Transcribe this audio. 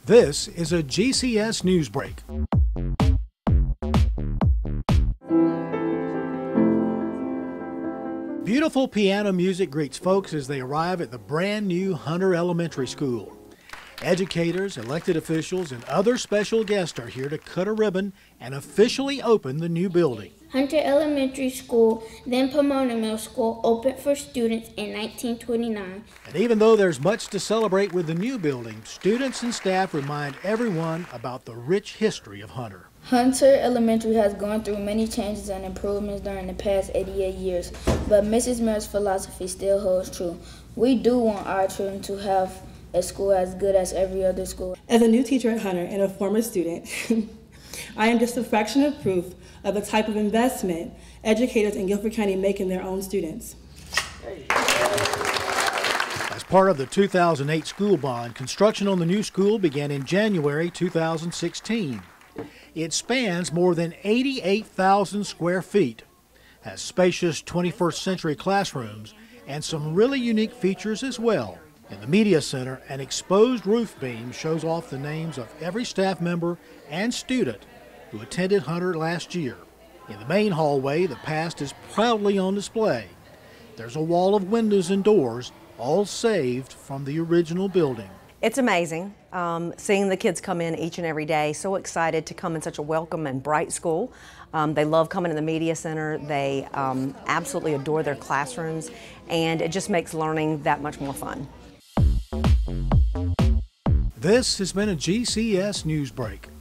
This is a GCS News Break. Beautiful piano music greets folks as they arrive at the brand new Hunter Elementary School. Educators, elected officials, and other special guests are here to cut a ribbon and officially open the new building. Hunter Elementary School, then Pomona Middle School, opened for students in 1929. And even though there's much to celebrate with the new building, students and staff remind everyone about the rich history of Hunter. Hunter Elementary has gone through many changes and improvements during the past 88 years, but Mrs. Miller's philosophy still holds true. We do want our children to have a school as good as every other school. As a new teacher at Hunter and a former student, I am just a fraction of proof of the type of investment educators in Guilford County make in their own students. As part of the 2008 school bond, construction on the new school began in January 2016. It spans more than 88,000 square feet, has spacious 21st century classrooms, and some really unique features as well. In the media center, an exposed roof beam shows off the names of every staff member and student who attended Hunter last year. In the main hallway, the past is proudly on display. There's a wall of windows and doors, all saved from the original building. It's amazing seeing the kids come in each and every day, so excited to come in such a welcome and bright school. They love coming to the media center. They absolutely adore their classrooms, and it just makes learning that much more fun. This has been a GCS News Break.